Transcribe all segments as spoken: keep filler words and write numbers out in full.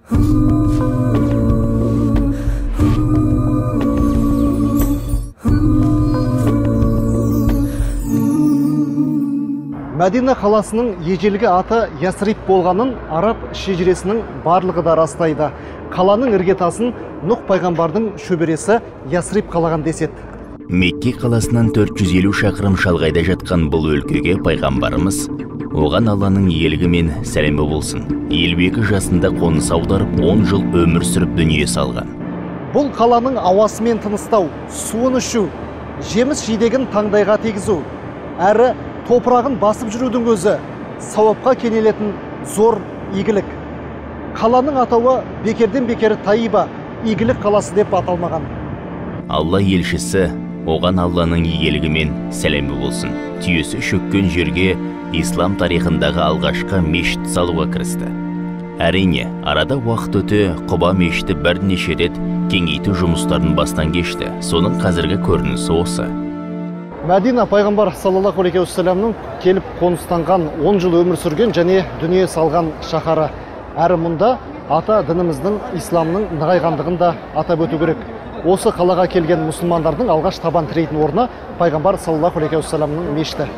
Мәдина қаласының ежелгі аты Ясрип болғанын араб шежіресінің барлығы да растайды. Қаланың іргетасын Нұх пайғамбардың шөбересі Ясрип қалаған деседі. Мекке қаласынан төрт жүз елу шақырым шалғайда жатқан бұл өлкеге пайғамбарымыз, оған Алланың иелігі мен сәлемі болсын, елу екі жасында қоныс аударып, он жыл өмір сүріп дүние салған. Бұл қаланың ауасымен тыныстау, суын ішу, жеміс жидегін таңдайға тегізу, әрі топырағын басып жүрудің өзі сауапқа кенелетін зор игілік. Қаланың атауы бекерден бекер Таиба, игілік қаласы деп аталмаған. Алла елшісі, оған Алланың игілігі мен сәлемі болсын, түйесі шөккен жерге ислам тарихындағы алғашқы мешіт салуға кірісті. Әрине, арада уақыт өте Құба мешіті бірнеше рет кеңейту жұмыстарын бастан кешті. Соның қазіргі көрінісі осы. Мәдина пайғамбар саллаллаху алейхи уассаламның келіп қоныстанған он жыл өмір сүрген және дүние салған шаһары. Әрі мұнда ата дініміздің, исламның нығайғандығын да атап өту керек. Осы қалаға келген мұсылмандардың алғаш табан тірейтін орны пайғамбар саллаллаху алейхи уассаламның мешіті.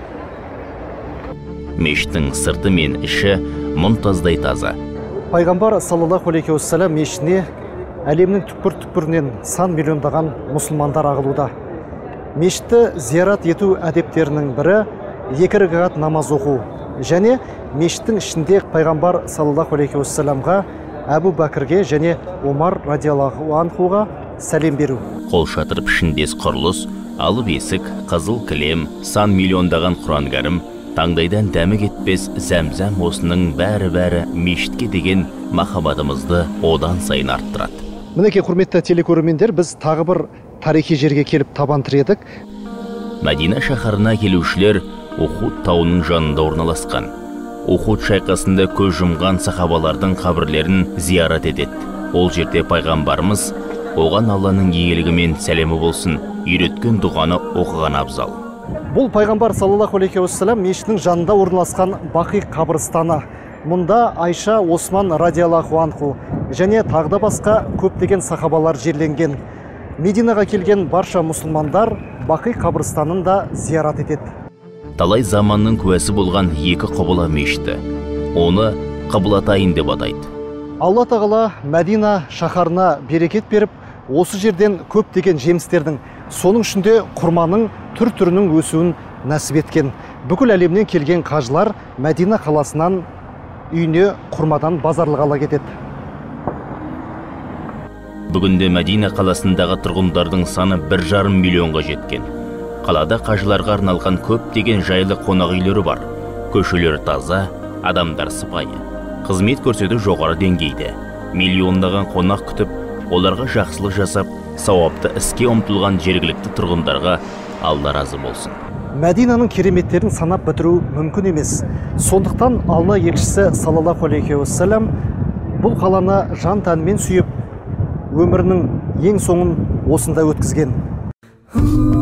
Мешіттің сырты мен іші мұнтаздай таза. Пайғамбар саллаллаху алейхи уассалам мешітіне әлемнің түкпір-түкпірінен сан миллиондаған мұсылмандар ағылуда. Мешітті зиярат ету әдептерінің бірі екі рәкағат намаз оқу. Және мешіттің ішінде пайғамбар саллаллаху алейхи уассаламға, Әбу Бәкірге және Омар радиаллаху анхуға сәлем беру. Қол шатыр пішіндес құрылыс, алып есік, қызыл кілем, сан миллиондаған Құран кәрім, таңдайдан дәмі кетпес зәмзәм осының бәрі-бәрі мешітке деген махаббатымызды одан сайын арттырады. Мінекей құрметті телекөрермендер, біз тағы бір тарихи жерге келіп табан тіредік. Мәдина шаһарына келушілер Ухуд тауының жанында орналасқан. Ухуд шайқасында көз жұмған сахабалардың қабірлерін зиярат етеді. Ол жерде пайғамбарымыз, оған Алланың игілігі мен сәлемі болсын, үйреткен дұғаны оқыған абзал. Бұл пайғамбар саллаллаху алейхи уассалам мешітінің жанында орналасқан Бақи қабірстаны. Мұнда Айша, Осман радиаллаху анху және тағда басқа көптеген сахабалар жерленген. Мединаға келген барша мұсылмандар Бақи қабірстанын да зиярат етеді. Талай заманның куәсі болған екі құбыла мешіті. Оны Қыблатайын деп атайды. Алла тағала Мәдина шаһарына берекет беріп, осы жерден көптеген жемістердің, соның ішінде құрманың түр-түрінің өсуін нәсіп еткен. Бүкіл әлемнен келген қажылар Мәдина қаласынан үйіне құрмадан базарлық ала кетеді. Бүгінде Мәдина қаласындағы тұрғындардың саны бір жарым миллионға жеткен. Қалада қажыларға арналған көптеген жайлы қонақ үйлері бар. Көшелер таза, адамдар сыпайы. Қызмет көрсету жоғары деңгейде. Миллиондаған қонақ күтіп, оларға жақсылық жасап, сауапты іске ұмтылған жергілікті тұрғындарға Алла разы болсын. Мәдинаның кереметтерін санап бітіру мүмкін емес. Сондықтан Алла елшісі саллаллаху алейхи уассалам бұл қаланы жан тәнімен сүйіп, өмірінің ең соңын осында өткізген.